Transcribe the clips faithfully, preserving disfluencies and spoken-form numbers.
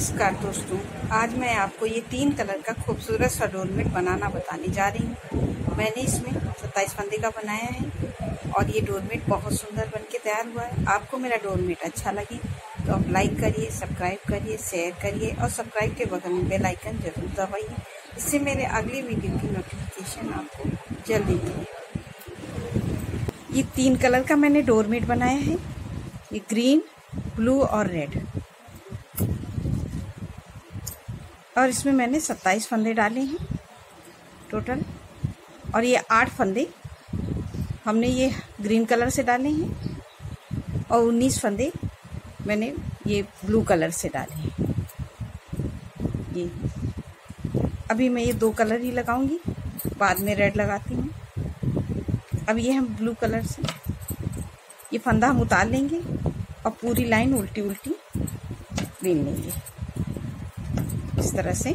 नमस्कार दोस्तों, आज मैं आपको ये तीन कलर का खूबसूरत सा डोरमेट बनाना बताने जा रही हूँ। मैंने इसमें सत्ताईस फंदे का बनाया है और ये डोरमेट बहुत सुंदर बनके तैयार हुआ है। आपको मेरा डोरमेट अच्छा लगे तो आप लाइक करिए, सब्सक्राइब करिए, शेयर करिए और सब्सक्राइब के बगल में बेल आइकन जरूर दबाइए। इससे मेरे अगली वीडियो की नोटिफिकेशन आपको जल्दी मिले। ये तीन कलर का मैंने डोरमेट बनाया है, ये ग्रीन, ब्लू और रेड, और इसमें मैंने सत्ताईस फंदे डाले हैं टोटल। और ये आठ फंदे हमने ये ग्रीन कलर से डाले हैं और उन्नीस फंदे मैंने ये ब्लू कलर से डाले हैं। ये अभी मैं ये दो कलर ही लगाऊंगी, बाद में रेड लगाती हूँ। अब ये हम ब्लू कलर से ये फंदा हम उतार लेंगे और पूरी लाइन उल्टी उल्टी बीन लेंगे इस तरह से।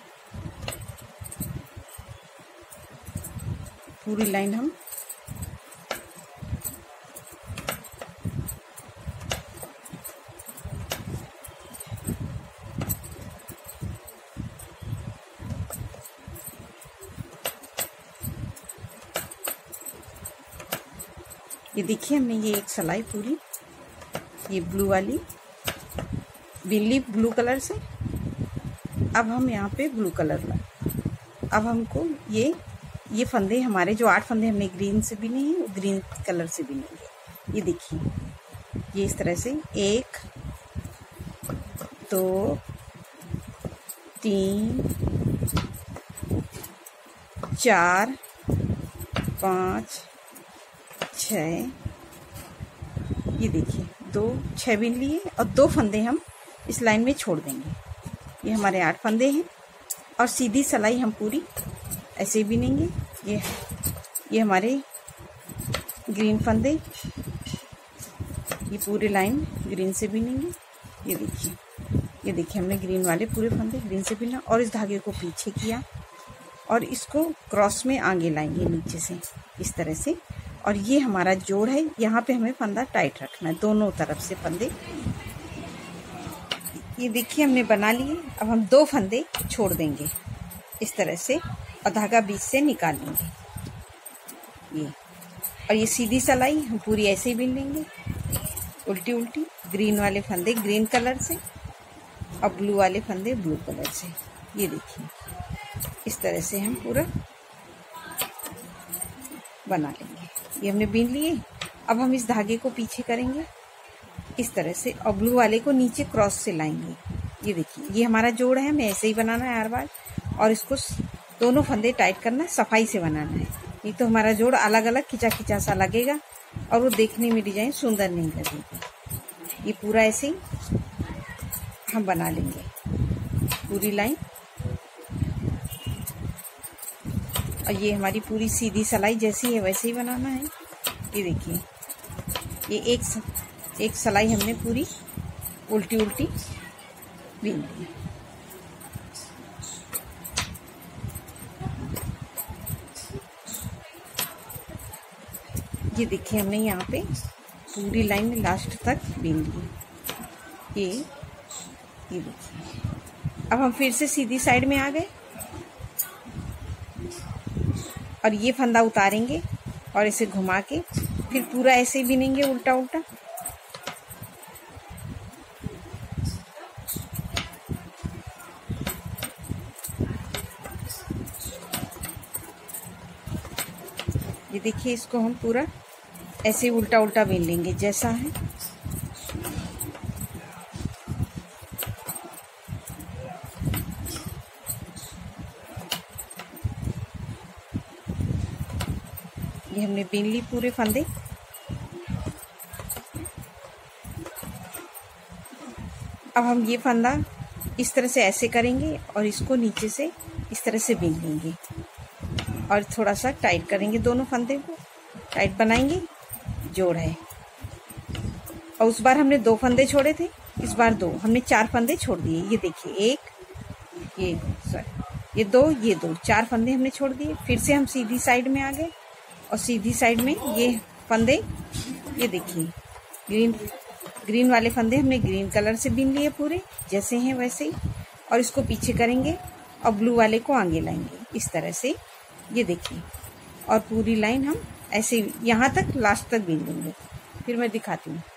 पूरी लाइन हम ये देखिए, हमने ये एक सिलाई पूरी ये ब्लू वाली बिल्ली ब्लू कलर से। अब हम यहाँ पे ब्लू कलर ला, अब हमको ये ये फंदे हमारे जो आठ फंदे हमने ग्रीन से बिने हैं, वो ग्रीन कलर से बिनेंगे। ये देखिए, ये इस तरह से एक, दो, तीन, चार, पाँच, छः, ये देखिए दो छः बिन लिए और दो फंदे हम इस लाइन में छोड़ देंगे। ये हमारे आठ फंदे हैं और सीधी सिलाई हम पूरी ऐसे बिनेंगे। ये ये हमारे ग्रीन फंदे, ये पूरी लाइन ग्रीन से बिनेंगे। ये देखिए, ये देखिए हमने ग्रीन वाले पूरे फंदे ग्रीन से बिना और इस धागे को पीछे किया और इसको क्रॉस में आगे लाएंगे नीचे से इस तरह से। और ये हमारा जोड़ है, यहाँ पे हमें फंदा टाइट रखना है, दोनों तरफ से फंदे। ये देखिए हमने बना लिए। अब हम दो फंदे छोड़ देंगे इस तरह से और धागा बीच से निकाल लेंगे। ये और ये सीधी सिलाई हम पूरी ऐसे ही बिन लेंगे उल्टी उल्टी। ग्रीन वाले फंदे ग्रीन कलर से और ब्लू वाले फंदे ब्लू कलर से। ये देखिए इस तरह से हम पूरा बना लेंगे। ये हमने बिन लिए। अब हम इस धागे को पीछे करेंगे इस तरह से और ब्लू वाले को नीचे क्रॉस से लाएंगे। ये देखिए, ये हमारा जोड़ है, हमें ऐसे ही बनाना है हर बार। और इसको दोनों फंदे टाइट करना है, सफाई से बनाना है, नहीं तो हमारा जोड़ अलग अलग खिंचा खिंचा सा लगेगा और वो देखने में डिजाइन सुंदर नहीं लगेगी। ये पूरा ऐसे ही हम बना लेंगे पूरी लाइन। और ये हमारी पूरी सीधी सिलाई जैसी है वैसे ही बनाना है। ये देखिए, ये एक एक सिलाई हमने पूरी उल्टी उल्टी बीन ली। ये देखिए, हमने यहाँ पे पूरी लाइन लास्ट तक बीन ली। ये ये देखिए, अब हम फिर से सीधी साइड में आ गए और ये फंदा उतारेंगे और इसे घुमा के फिर पूरा ऐसे बिनेंगे उल्टा उल्टा। ये देखिए, इसको हम पूरा ऐसे उल्टा उल्टा बिन लेंगे जैसा है। ये हमने बिन ली पूरे फंदे। अब हम ये फंदा इस तरह से ऐसे करेंगे और इसको नीचे से इस तरह से बिन लेंगे और थोड़ा सा टाइट करेंगे, दोनों फंदे को टाइट बनाएंगे। जोड़ है। और उस बार हमने दो फंदे छोड़े थे, इस बार दो, हमने चार फंदे छोड़ दिए। ये देखिए, एक, ये सॉरी ये दो, ये दो, चार फंदे हमने छोड़ दिए। फिर से हम सीधी साइड में आ गए और सीधी साइड में ये फंदे, ये देखिए ग्रीन ग्रीन वाले फंदे हमने ग्रीन कलर से बीन लिए पूरे, जैसे हैं वैसे ही, और इसको पीछे करेंगे और ब्लू वाले को आगे लाएंगे इस तरह से। ये देखिए, और पूरी लाइन हम ऐसे यहाँ तक लास्ट तक बीन लेंगे। फिर मैं दिखाती हूँ।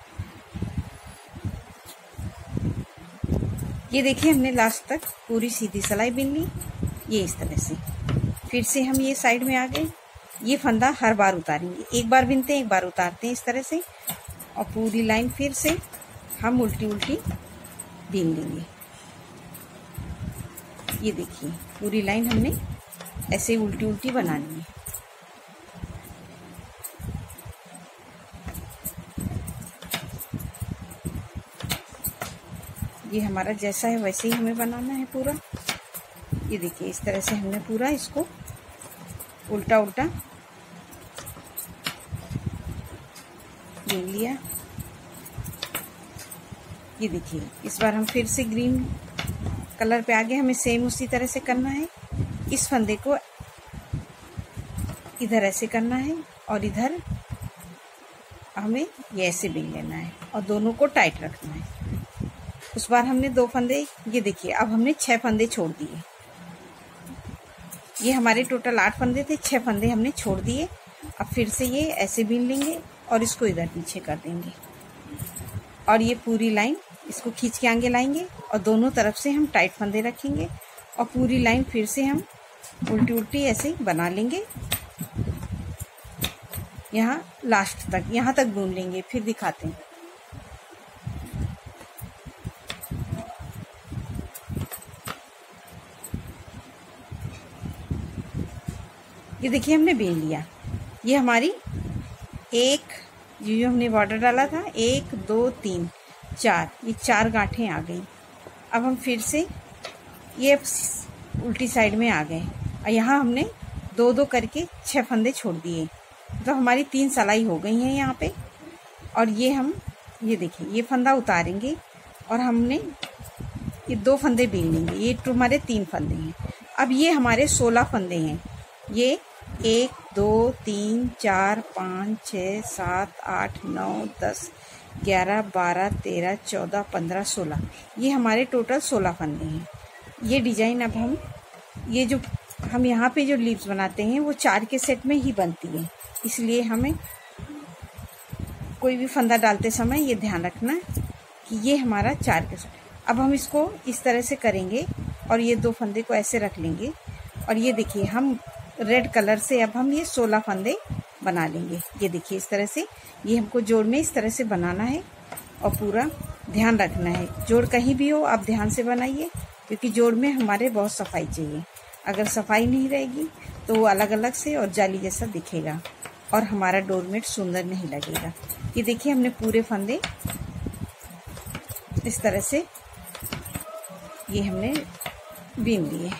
ये देखिए, हमने लास्ट तक पूरी सीधी सिलाई बीन ली, ये इस तरह से। फिर से हम ये साइड में आ गए। ये फंदा हर बार उतारेंगे, एक बार बीनते हैं एक बार उतारते हैं इस तरह से, और पूरी लाइन फिर से हम उल्टी उल्टी बीन लेंगे। ये देखिए, पूरी लाइन हमने ऐसे उल्टी उल्टी बनानी है। ये हमारा जैसा है वैसे ही हमें बनाना है पूरा। ये देखिए, इस तरह से हमने पूरा इसको उल्टा उल्टा बीन लिया। ये देखिए, इस बार हम फिर से ग्रीन कलर पे आगे, हमें सेम उसी तरह से करना है। इस फंदे को इधर ऐसे करना है और इधर हमें ये ऐसे बीन लेना है और दोनों को टाइट रखना है। उस बार हमने दो फंदे, ये देखिए अब हमने छह फंदे छोड़ दिए। ये हमारे टोटल आठ फंदे थे, छह फंदे हमने छोड़ दिए। अब फिर से ये ऐसे बीन लेंगे और इसको इधर पीछे कर देंगे, और ये पूरी लाइन इसको खींच के आगे लाएंगे और दोनों तरफ से हम टाइट फंदे रखेंगे और पूरी लाइन फिर से हम उल्टी उल्टी ऐसे बना लेंगे यहाँ लास्ट तक, यहाँ तक बुन लेंगे। फिर दिखाते हैं। ये देखिए, हमने बीन लिया। ये हमारी एक, जो हमने बॉर्डर डाला था, एक दो तीन चार, ये चार गांठें आ गई। अब हम फिर से ये उल्टी साइड में आ गए और यहाँ हमने दो दो करके छह फंदे छोड़ दिए, तो हमारी तीन सिलाई हो गई हैं यहाँ पे। और ये हम, ये देखिए, ये फंदा उतारेंगे और हमने ये दो फंदे बीन लेंगे। ये हमारे तीन फंदे हैं। अब ये हमारे सोलह फंदे हैं। ये एक दो तीन चार पाँच छः सात आठ नौ दस ग्यारह बारह तेरह चौदह पंद्रह सोलह, ये हमारे टोटल सोलह फंदे हैं। ये डिजाइन अब हम, ये जो हम यहाँ पे जो लीव्स बनाते हैं वो चार के सेट में ही बनती है, इसलिए हमें कोई भी फंदा डालते समय ये ध्यान रखना कि ये हमारा चार के सेट। अब हम इसको इस तरह से करेंगे और ये दो फंदे को ऐसे रख लेंगे, और ये देखिए, हम रेड कलर से अब हम ये सोलह फंदे बना लेंगे। ये देखिए, इस तरह से ये हमको जोड़ में इस तरह से बनाना है और पूरा ध्यान रखना है। जोड़ कहीं भी हो आप ध्यान से बनाइए, क्योंकि जोड़ में हमारे बहुत सफाई चाहिए। अगर सफाई नहीं रहेगी तो वो अलग अलग से और जाली जैसा दिखेगा और हमारा डोरमेट सुंदर नहीं लगेगा। ये देखिए, हमने पूरे फंदे इस तरह से ये हमने बीन लिए।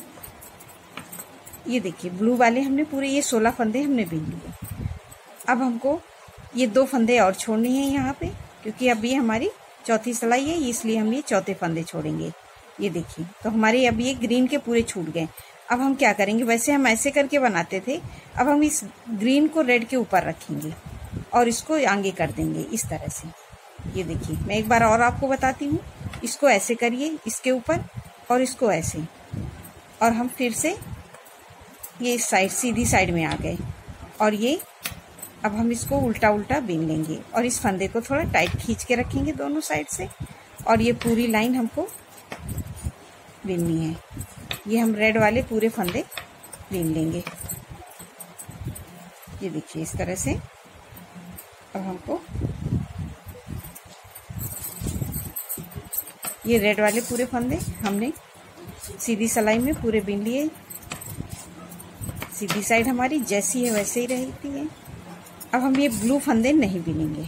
ये देखिए, ब्लू वाले हमने पूरे ये सोलह फंदे हमने बीन लिए। अब हमको ये दो फंदे और छोड़ने हैं यहाँ पे, क्योंकि अब ये हमारी चौथी सिलाई है, इसलिए हम ये चौथे फंदे छोड़ेंगे। ये देखिए, तो हमारे अब ये ग्रीन के पूरे छूट गए। अब हम क्या करेंगे, वैसे हम ऐसे करके बनाते थे, अब हम इस ग्रीन को रेड के ऊपर रखेंगे और इसको आगे कर देंगे इस तरह से। ये देखिए, मैं एक बार और आपको बताती हूँ। इसको ऐसे करिए इसके ऊपर और इसको ऐसे, और हम फिर से ये इस साइड, सीधी साइड में आ गए, और ये अब हम इसको उल्टा उल्टा बीन लेंगे और इस फंदे को थोड़ा टाइट खींच के रखेंगे दोनों साइड से, और ये पूरी लाइन हमको बीननी है। ये हम रेड वाले पूरे फंदे बीन लेंगे। ये देखिए, इस तरह से अब हमको ये रेड वाले पूरे फंदे हमने सीधी सिलाई में पूरे बीन लिए। सीधी साइड हमारी जैसी है वैसे ही रहती है। अब हम ये ब्लू फंदे नहीं बीनेंगे।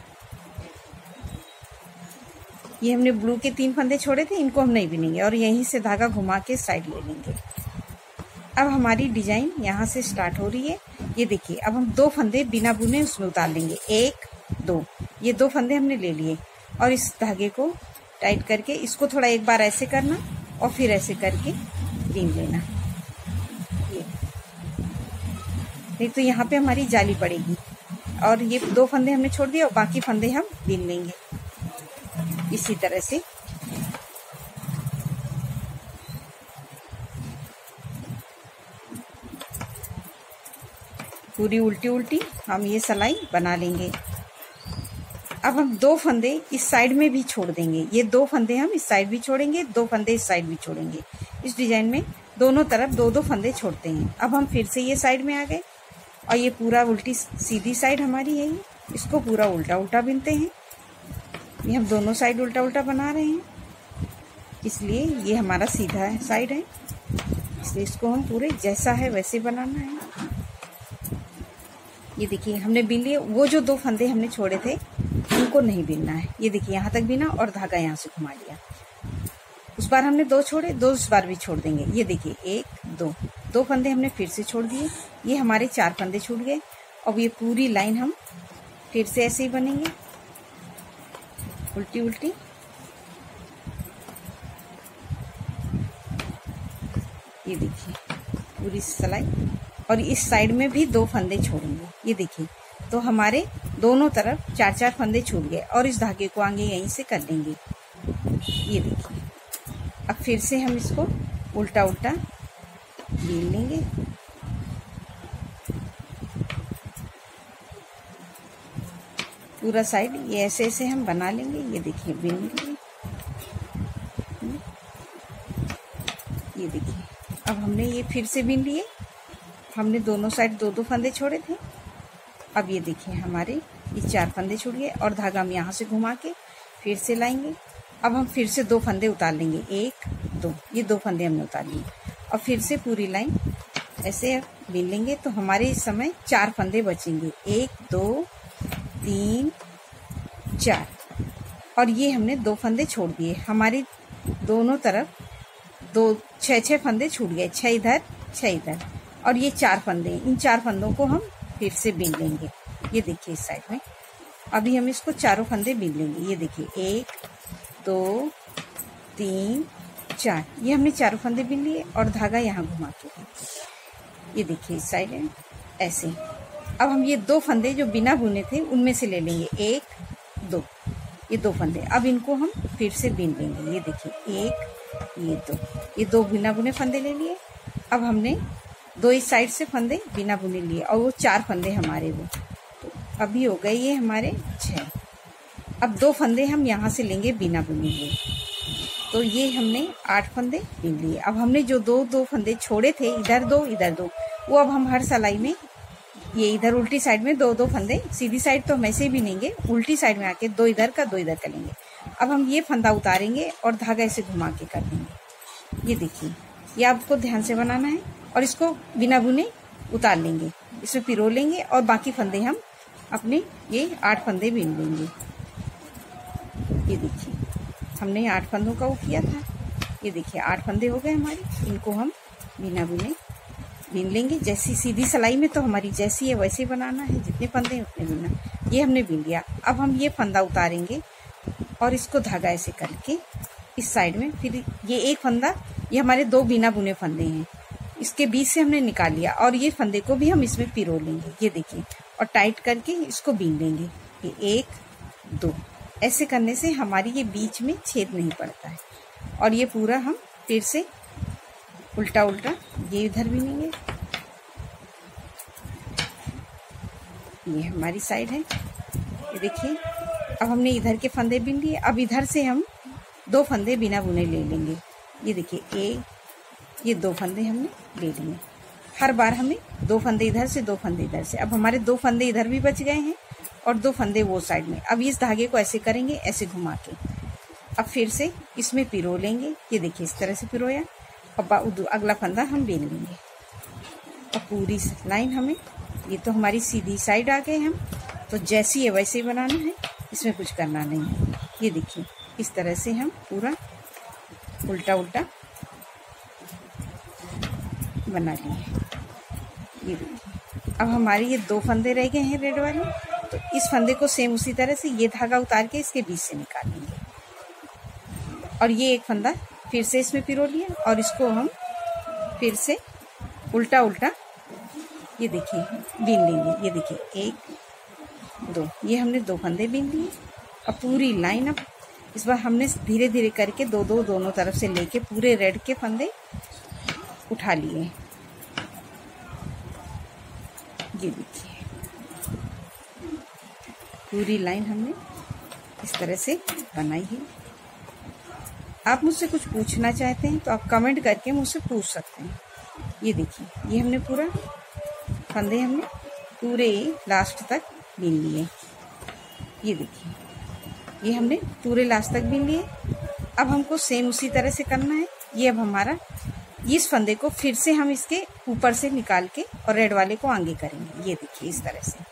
ये हमने ब्लू के तीन फंदे छोड़े थे, इनको हम नहीं बीनेंगे और यहीं से धागा घुमा के साइड ले लेंगे। अब हमारी डिजाइन यहाँ से स्टार्ट हो रही है। ये देखिए, अब हम दो फंदे बिना बुने उसमें उतार लेंगे। एक दो, ये दो फंदे हमने ले लिए और इस धागे को टाइट करके इसको थोड़ा एक बार ऐसे करना और फिर ऐसे करके बीन लेना। ये नहीं तो यहाँ पे हमारी जाली पड़ेगी। और ये दो फंदे हमने छोड़ दिए और बाकी फंदे हम बीन लेंगे। इसी तरह से पूरी उल्टी उल्टी हम ये सिलाई बना लेंगे। अब हम दो फंदे इस साइड में भी छोड़ देंगे। ये दो फंदे हम इस साइड भी छोड़ेंगे, दो फंदे इस साइड भी छोड़ेंगे। इस डिजाइन में दोनों तरफ दो दो फंदे छोड़ते हैं। अब हम फिर से ये साइड में आ गए और ये पूरा उल्टी सीधी साइड हमारी है, ये इसको पूरा उल्टा उल्टा बिनते हैं। ये हम दोनों साइड उल्टा उल्टा बना रहे हैं, इसलिए ये हमारा सीधा साइड है, इसलिए इसको हम पूरे जैसा है वैसे बनाना है। ये देखिए हमने बिन लिए। वो जो दो फंदे हमने छोड़े थे उनको नहीं बिनना है। ये देखिए यहाँ तक बिना और धागा यहाँ से घुमा लिया। उस बार हमने दो छोड़े, दो इस बार भी छोड़ देंगे। ये देखिए एक दो दो फंदे हमने फिर से छोड़ दिए। ये हमारे चार फंदे छूट गए। अब ये पूरी लाइन हम फिर से ऐसे ही बनेंगे, उल्टी उल्टी। ये देखिए पूरी सिलाई, और इस साइड में भी दो फंदे छोड़ेंगे। ये देखिए तो हमारे दोनों तरफ चार चार फंदे छूट गए और इस धागे को आगे यहीं से कर लेंगे। ये देखिए अब फिर से हम इसको उल्टा उल्टा बीन लेंगे। पूरा साइड ये ऐसे ऐसे हम बना लेंगे। ये देखिए बीन लेंगे। ये देखिए अब हमने ये फिर से बीन लिए। हमने दोनों साइड दो दो फंदे छोड़े थे। अब ये देखिए हमारे ये चार फंदे छूट गए और धागा हम यहाँ से घुमा के फिर से लाएंगे। अब हम फिर से दो फंदे उतार लेंगे, एक दो, ये दो फंदे हमने उतार लिए और फिर से पूरी लाइन ऐसे बीन लेंगे। तो हमारे इस समय चार फंदे बचेंगे, एक दो तीन चार, और ये हमने दो फंदे छोड़ दिए। हमारी दोनों तरफ दो छः छः फंदे छूट गए, छः इधर छः इधर, और ये चार फंदे, इन चार फंदों को हम फिर से बीन लेंगे। ये देखिए इस साइड में अभी हम इसको चारों फंदे बीन लेंगे। ये देखिए एक दो तीन चार, ये हमने चारों फंदे बीन लिए और धागा यहाँ घुमा के। ये देखिए इस साइड है ऐसे। अब हम ये दो फंदे जो बिना बुने थे उनमें से ले लेंगे, एक दो, ये दो फंदे। अब इनको हम फिर से बीन लेंगे। ये देखिए एक ये दो, ये दो बिना बुने फंदे ले लिए। अब हमने दो इस साइड से फंदे बिना बुने लिए और वो चार फंदे हमारे वो, तो अभी हो गए ये हमारे छः। अब दो फंदे हम यहाँ से लेंगे बिना बुने लिए, तो ये हमने आठ फंदे बीन लिए। अब हमने जो दो दो फंदे छोड़े थे, इधर दो इधर दो, वो अब हम हर सिलाई में ये इधर उल्टी साइड में दो दो फंदे, सीधी साइड तो हम ऐसे ही बिनेंगे, उल्टी साइड में आके दो इधर का दो इधर का लेंगे। अब हम ये फंदा उतारेंगे और धागा ऐसे घुमा के कर देंगे। ये देखिए ये आपको ध्यान से बनाना है और इसको बिना बुने उतार लेंगे, इसमें पिरो लेंगे और बाकी फंदे हम अपने ये आठ फंदे बीन लेंगे। ये देखिए हमने आठ फंदों का वो किया था। ये देखिए आठ फंदे हो गए हमारे, इनको हम बिना बुने बीन लेंगे। जैसी सीधी सिलाई में तो हमारी जैसी है वैसे बनाना है, जितने फंदे हैं उतने बीना। ये हमने बीन लिया। अब हम ये फंदा उतारेंगे और इसको धागा ऐसे करके इस साइड में, फिर ये एक फंदा, ये हमारे दो बिना बुने फंदे हैं, इसके बीच से हमने निकाल लिया और ये फंदे को भी हम इसमें पिरो लेंगे। ये देखिए और टाइट करके इसको बीन लेंगे। ये एक दो, ऐसे करने से हमारी ये बीच में छेद नहीं पड़ता है। और ये पूरा हम फिर से उल्टा उल्टा ये इधर बीनेंगे। ये हमारी साइड है। ये देखिए अब हमने इधर के फंदे बीन लिए। अब इधर से हम दो फंदे बिना बुने ले लेंगे। ये देखिए एक, ये दो फंदे हमने ले लिए। हर बार हमें दो फंदे इधर से दो फंदे इधर से। अब हमारे दो फंदे इधर भी बच गए हैं और दो फंदे वो साइड में। अब इस धागे को ऐसे करेंगे, ऐसे घुमा के। अब फिर से इसमें पिरो लेंगे। ये देखिए इस तरह से पिरोया। अब अगला फंदा हम बीन लेंगे और पूरी लाइन हमें, ये तो हमारी सीधी साइड आ गए हम, तो जैसी है वैसे ही बनाना है, इसमें कुछ करना नहीं है। ये देखिए इस तरह से हम पूरा उल्टा उल्टा बना लिए। ये देखिए अब हमारे ये दो फंदे रह गए हैं रेड वाले, तो इस फंदे को सेम उसी तरह से ये धागा उतार के इसके बीच से निकाल लेंगे और ये एक फंदा फिर से इसमें पिरो लिया और इसको हम फिर से उल्टा उल्टा ये देखिए बीन लेंगे। ये देखिए एक दो, ये हमने दो फंदे बीन लिए। अब पूरी लाइन अब इस बार हमने धीरे धीरे करके दो दो दोनों तरफ से लेके पूरे रेड के फंदे उठा लिए। ये देखिए पूरी लाइन हमने इस तरह से बनाई है। आप मुझसे कुछ पूछना चाहते हैं तो आप कमेंट करके मुझसे पूछ सकते हैं। ये देखिए ये हमने पूरा फंदे हमने पूरे लास्ट तक बीन लिए। ये देखिए ये हमने पूरे लास्ट तक बीन लिए। अब हमको सेम उसी तरह से करना है। ये अब हमारा इस फंदे को फिर से हम इसके ऊपर से निकाल के और रेड वाले को आगे करेंगे। ये देखिए इस तरह से।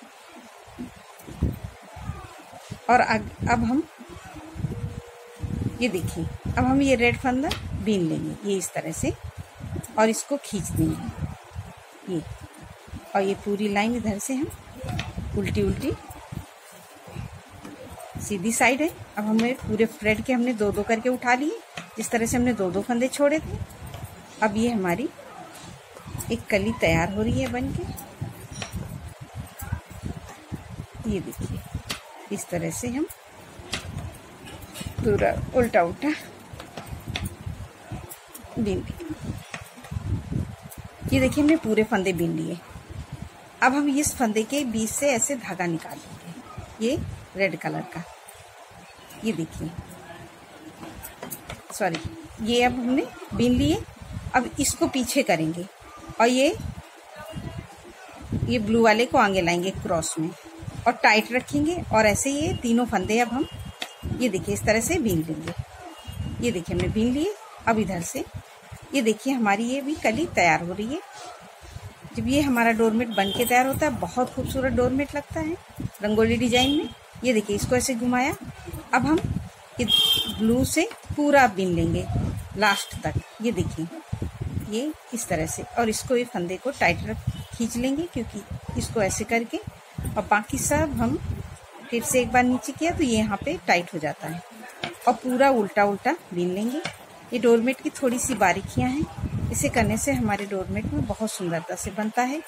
और अब हम ये देखिए अब हम ये रेड फंदा बीन लेंगे ये इस तरह से और इसको खींच देंगे ये। और ये पूरी लाइन इधर से हम उल्टी उल्टी सीधी साइड है। अब हमें पूरे थ्रेड के हमने दो दो करके उठा लिए, जिस तरह से हमने दो दो फंदे छोड़े थे। अब ये हमारी एक कली तैयार हो रही है बनके। ये देखिए इस तरह से हम पूरा उल्टा उल्टा बीन लिए। ये देखिए हमने पूरे फंदे बीन लिए। अब हम इस फंदे के बीच से ऐसे धागा निकालेंगे ये रेड कलर का। ये देखिए सॉरी ये अब हमने बीन लिए। अब इसको पीछे करेंगे और ये ये ब्लू वाले को आगे लाएंगे क्रॉस में और टाइट रखेंगे और ऐसे ये तीनों फंदे अब हम ये देखिए इस तरह से बीन लेंगे। ये देखिए हमने बीन लिए। अब इधर से ये देखिए हमारी ये भी कली तैयार हो रही है। जब ये हमारा डोरमेट बन के तैयार होता है बहुत खूबसूरत डोरमेट लगता है रंगोली डिजाइन में। ये देखिए इसको ऐसे घुमाया। अब हम ब्लू से पूरा बीन लेंगे लास्ट तक। ये देखिए ये इस तरह से और इसको ये फंदे को टाइट रख खींच लेंगे क्योंकि इसको ऐसे करके और बाकी सब हम फिर से एक बार नीचे किया तो ये यहाँ पे टाइट हो जाता है और पूरा उल्टा उल्टा बीन लेंगे। ये डोरमेट की थोड़ी सी बारीकियां हैं, इसे करने से हमारे डोरमेट में बहुत सुंदरता से बनता है।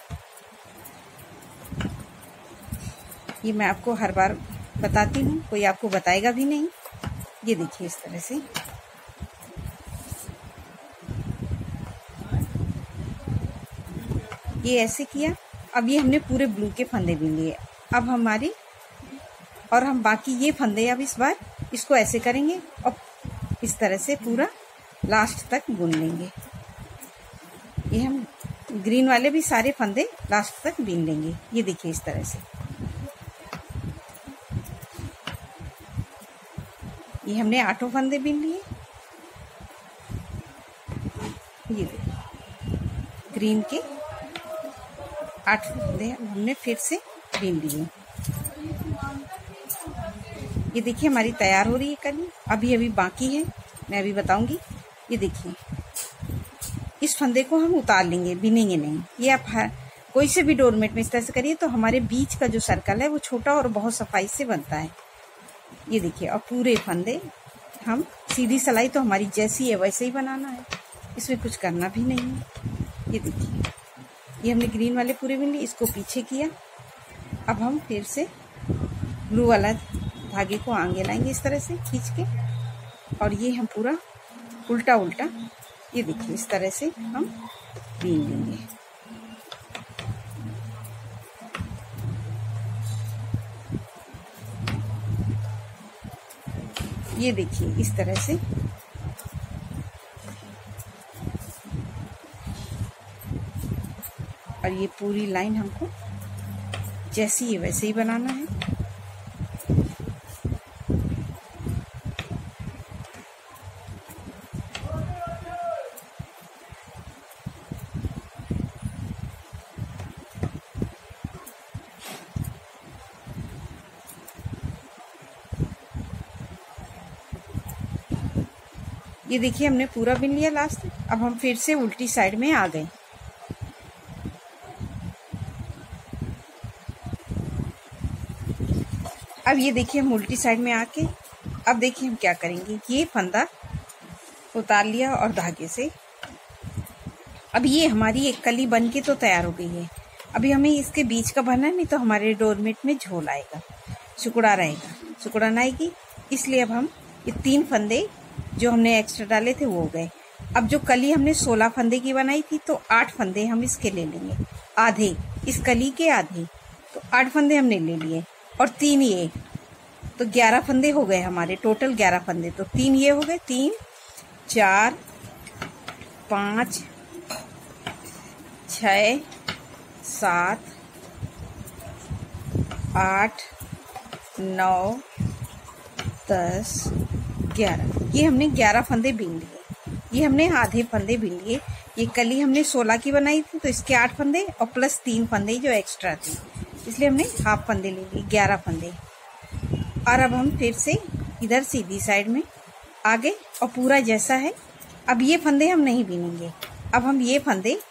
ये मैं आपको हर बार बताती हूँ, कोई आपको बताएगा भी नहीं। ये देखिए इस तरह से ये ऐसे किया। अब ये हमने पूरे ब्लू के फंदे बीन लिए। अब हमारी और हम बाकी ये फंदे अब इस बार इसको ऐसे करेंगे और इस तरह से पूरा लास्ट तक बुन लेंगे। ये हम ग्रीन वाले भी सारे फंदे लास्ट तक बीन लेंगे। ये देखिए इस तरह से ये हमने आठों फंदे बीन लिए। ये देखिए ग्रीन के आठ फंदे हमने फिर से बीन लिए। ये देखिए हमारी तैयार हो रही है कली। अभी अभी बाकी है, मैं अभी बताऊंगी। ये देखिए इस फंदे को हम उतार लेंगे, बिनेंगे नहीं। ये आप हर कोई से भी डोरमेट में इस तरह से करिए तो हमारे बीच का जो सर्कल है वो छोटा और बहुत सफाई से बनता है। ये देखिए और पूरे फंदे हम सीधी सिलाई तो हमारी जैसी है वैसे ही बनाना है, इसमें कुछ करना भी नहीं है। ये देखिए ये हमने ग्रीन वाले पूरे बिन लिए, इसको पीछे किया। अब हम फिर से ब्लू वाला धागे को आगे लाएंगे इस तरह से खींच के और ये हम पूरा उल्टा उल्टा ये देखिए इस तरह से हम बीन लेंगे। ये देखिए इस तरह से और ये पूरी लाइन हमको जैसी है वैसे ही बनाना है। ये देखिए हमने पूरा बिन लिया लास्ट। अब हम फिर से उल्टी साइड में आ गए। अब ये देखिए हम उल्टी साइड में आके अब देखिए हम क्या करेंगे। ये फंदा उतार लिया और धागे से अब ये हमारी एक कली बन के तो तैयार हो गई है। अभी हमें इसके बीच का भरना है, नहीं तो हमारे डोरमेट में झोल आएगा, सुकुड़ा रहेगा, सुकुड़न आएगी। इसलिए अब हम ये तीन फंदे जो हमने एक्स्ट्रा डाले थे वो हो गए। अब जो कली हमने सोलह फंदे की बनाई थी तो आठ फंदे हम इसके ले लेंगे, आधे इस कली के आधे, तो आठ फंदे हमने ले लिए और तीन ये, तो ग्यारह फंदे हो गए हमारे, टोटल ग्यारह फंदे। तो तीन ये हो गए, तीन चार पाँच छ सात आठ नौ दस ग्यारह, ये हमने ग्यारह फंदे बीन लिए। ये हमने आधे फंदे बीन लिए। ये कली हमने सोलह की बनाई थी तो इसके आठ फंदे और प्लस तीन फंदे जो एक्स्ट्रा थी, इसलिए हमने हाफ फंदे ले लिए, ग्यारह फंदे। और अब हम फिर से इधर सीधी साइड में आगे और पूरा जैसा है। अब ये फंदे हम नहीं बीनेंगे, अब हम ये फंदे,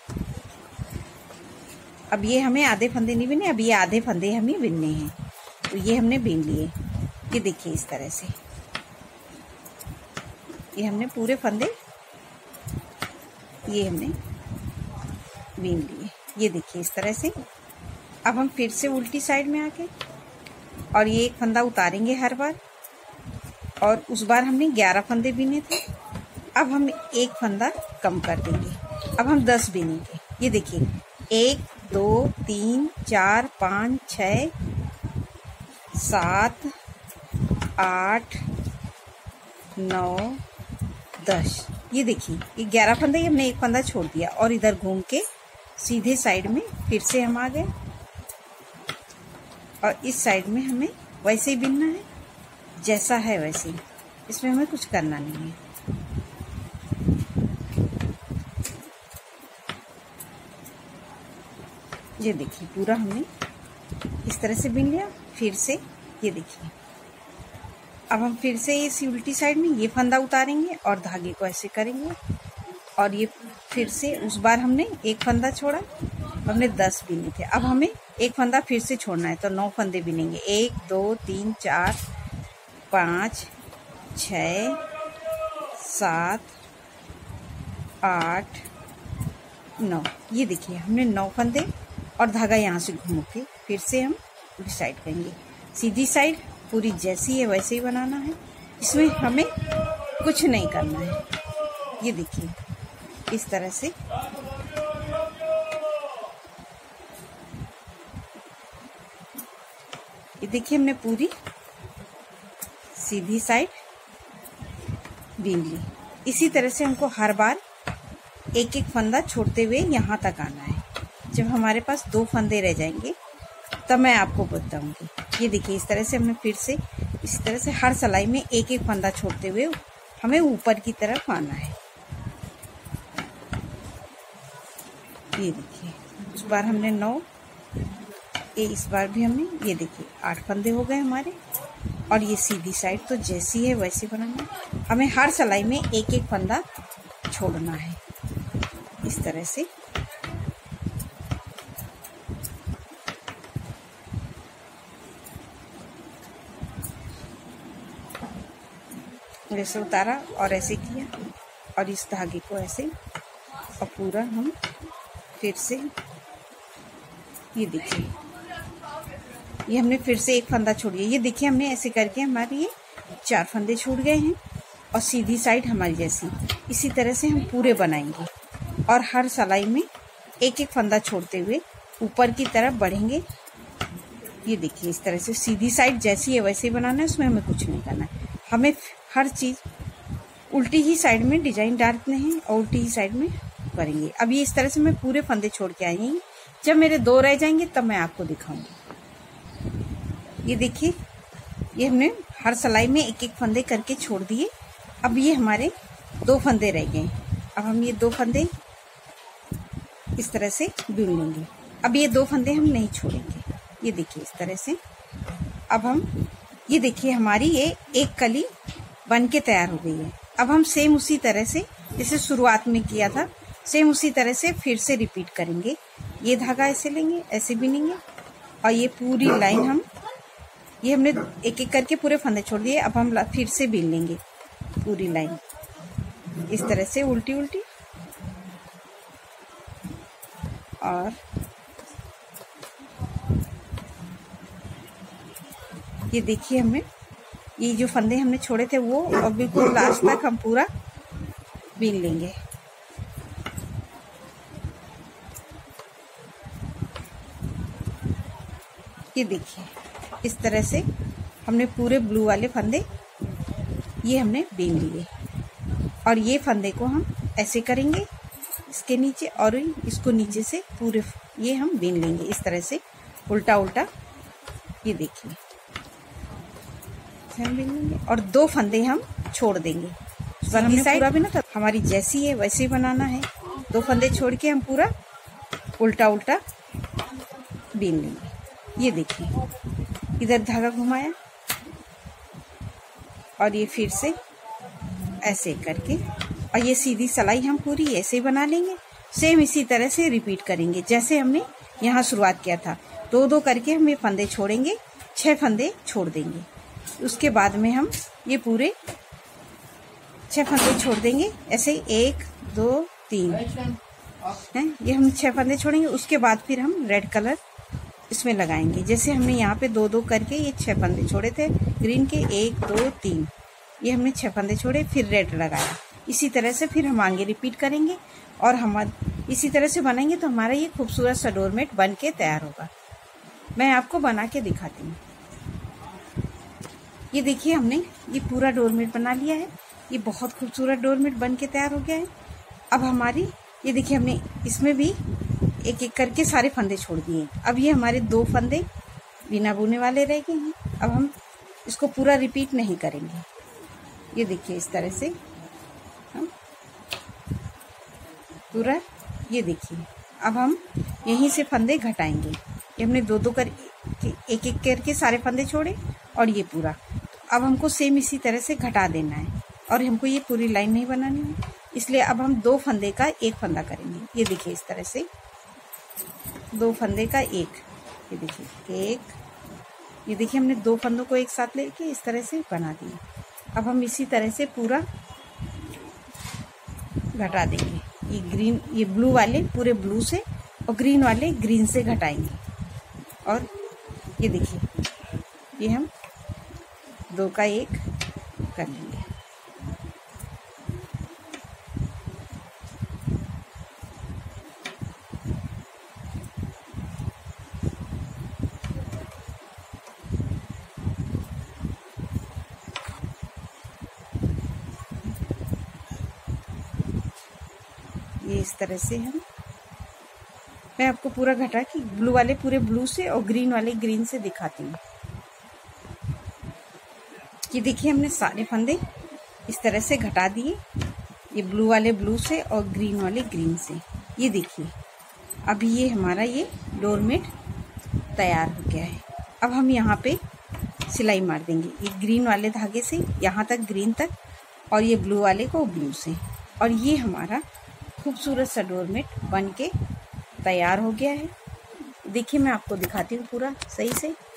अब ये हमें आधे फंदे नहीं बीने, अब ये आधे फंदे हमें बीनने हैं। तो ये हमने बीन लिए, ये देखिए इस तरह से ये हमने पूरे फंदे ये हमने बीन लिए, ये देखिए इस तरह से। अब हम फिर से उल्टी साइड में आके और ये एक फंदा उतारेंगे हर बार, और उस बार हमने ग्यारह फंदे बीने थे, अब हम एक फंदा कम कर देंगे, अब हम दस बीनेंगे। ये देखिए एक दो तीन चार पाँच छ सात आठ नौ दस, ये देखिए ये ग्यारह फंदे, हमने एक फंदा छोड़ दिया और इधर घूम के सीधे साइड में फिर से हम आ गए और इस साइड में हमें वैसे ही बिनना है जैसा है वैसे ही, इसमें हमें कुछ करना नहीं है। ये देखिए पूरा हमने इस तरह से बिन लिया। फिर से ये देखिए, अब हम फिर से इस उल्टी साइड में ये फंदा उतारेंगे और धागे को ऐसे करेंगे, और ये फिर से उस बार हमने एक फंदा छोड़ा, हमने दस बीने थे, अब हमें एक फंदा फिर से छोड़ना है तो नौ फंदे बिनेंगे। एक दो तीन चार पाँच छ सात आठ नौ, ये देखिए हमने नौ फंदे और धागा यहाँ से घूम के फिर से हम उल्टी साइड करेंगे। सीधी साइड पूरी जैसी है वैसे ही बनाना है, इसमें हमें कुछ नहीं करना है। ये देखिए इस तरह से ये देखिए हमने पूरी सीधी साइड बीन ली। इसी तरह से हमको हर बार एक एक फंदा छोड़ते हुए यहाँ तक आना है। जब हमारे पास दो फंदे रह जाएंगे तब मैं आपको बताऊंगी। ये देखिए इस तरह से हमें फिर से इस तरह से हर सिलाई में एक एक फंदा छोड़ते हुए हमें ऊपर की तरफ आना है। ये देखिए इस बार हमने नौ, ये इस बार भी हमने, ये देखिए आठ फंदे हो गए हमारे, और ये सीधी साइड तो जैसी है वैसे बनाना है। हमें हर सिलाई में एक एक फंदा छोड़ना है इस तरह से। ऐसे उतारा और ऐसे किया और इस धागे को ऐसे, और पूरा हम फिर से ये देखिए ये हमने फिर से एक फंदा छोड़ दिया। ये देखिए हमने ऐसे करके हमारे ये चार फंदे छूट गए हैं और सीधी साइड हमारी जैसी। इसी तरह से हम पूरे बनाएंगे और हर सिलाई में एक एक फंदा छोड़ते हुए ऊपर की तरफ बढ़ेंगे। ये देखिए इस तरह से सीधी साइड जैसी है वैसे ही बनाना है, उसमें हमें कुछ नहीं करना है। हमें हर चीज़ उल्टी ही साइड में डिजाइन डालते हैं और उल्टी ही साइड में करेंगे। अब ये इस तरह से मैं पूरे फंदे छोड़ के आएंगे, जब मेरे दो रह जाएंगे तब मैं आपको दिखाऊंगी। ये देखिए ये हमने हर सिलाई में एक एक फंदे करके छोड़ दिए। अब ये हमारे दो फंदे रह गए। अब हम ये दो फंदे इस तरह से बीन लेंगे। अब ये दो फंदे हम नहीं छोड़ेंगे। ये देखिए इस तरह से। अब हम ये देखिए हमारी ये एक कली बन के तैयार हो गई है। अब हम सेम उसी तरह से जैसे शुरुआत में किया था, सेम उसी तरह से फिर से रिपीट करेंगे। ये धागा ऐसे लेंगे, ऐसे बिनेंगे, और ये पूरी लाइन हम, ये हमने एक एक करके पूरे फंदे छोड़ दिए। अब हम फिर से बीन लेंगे पूरी लाइन इस तरह से उल्टी उल्टी, और ये देखिए हमें ये जो फंदे हमने छोड़े थे वो, और बिल्कुल लास्ट तक हम पूरा बीन लेंगे। ये देखिए इस तरह से हमने पूरे ब्लू वाले फंदे ये हमने बीन लिए, और ये फंदे को हम ऐसे करेंगे इसके नीचे, और इसको नीचे से पूरे ये हम बीन लेंगे इस तरह से उल्टा उल्टा। ये देखिए हम बीन लेंगे, और दो फंदे हम छोड़ देंगे। पर हमने पूरा भी ना था, हमारी जैसी है वैसे ही बनाना है। दो फंदे छोड़ के हम पूरा उल्टा उल्टा बीन लेंगे। ये देखिए इधर धागा घुमाया, और ये फिर से ऐसे करके, और ये सीधी सिलाई हम पूरी ऐसे ही बना लेंगे। सेम इसी तरह से रिपीट करेंगे जैसे हमने यहाँ शुरुआत किया था। दो दो करके हम ये फंदे छोड़ेंगे, छह फंदे छोड़ देंगे। उसके बाद में हम ये पूरे छह फंदे छोड़ देंगे, ऐसे एक दो तीन हैं, ये हम छह फंदे छोड़ेंगे। उसके बाद फिर हम रेड कलर इसमें लगाएंगे, जैसे हमने यहाँ पे दो दो करके ये छह फंदे छोड़े थे ग्रीन के, एक दो तीन, ये हमने छह फंदे छोड़े, फिर रेड लगाया। इसी तरह से फिर हम आगे रिपीट करेंगे, और हम इसी तरह से बनाएंगे तो हमारा ये खूबसूरत सा डोरमेट बन के तैयार होगा। मैं आपको बना के दिखाती हूँ। ये देखिए हमने ये पूरा डोरमेट बना लिया है। ये बहुत खूबसूरत डोरमेट बन के तैयार हो गया है। अब हमारी ये देखिए हमने इसमें भी एक एक करके सारे फंदे छोड़ दिए। अब ये हमारे दो फंदे बिना बुने वाले रह गए हैं। अब हम इसको पूरा रिपीट नहीं करेंगे। ये देखिए इस तरह से हम पूरा, ये देखिए अब हम यहीं से फंदे घटाएंगे। ये हमने दो दो कर एक एक करके सारे फंदे छोड़े, और ये पूरा। अब हमको सेम इसी तरह से घटा देना है, और हमको ये पूरी लाइन नहीं बनानी है, इसलिए अब हम दो फंदे का एक फंदा करेंगे। ये देखिए इस तरह से दो फंदे का एक, ये देखिए एक, ये देखिए हमने दो फंदों को एक साथ लेके इस तरह से बना दिए। अब हम इसी तरह से पूरा घटा देंगे। ये ग्रीन, ये ब्लू वाले पूरे ब्लू से, और ग्रीन वाले ग्रीन से घटाएंगे। और ये देखिए ये हम दो का एक कर लेंगे। ये इस तरह से हम, मैं आपको पूरा घटा के ब्लू वाले पूरे ब्लू से और ग्रीन वाले ग्रीन से दिखाती हूँ। ये देखिए हमने सारे फंदे इस तरह से घटा दिए, ये ब्लू वाले ब्लू से और ग्रीन वाले ग्रीन से। ये देखिए अभी ये हमारा ये डोरमेट तैयार हो गया है। अब हम यहाँ पे सिलाई मार देंगे, ये ग्रीन वाले धागे से यहाँ तक ग्रीन तक, और ये ब्लू वाले को ब्लू से, और ये हमारा खूबसूरत सा डोरमेट बन के तैयार हो गया है। देखिए मैं आपको दिखाती हूँ पूरा सही से।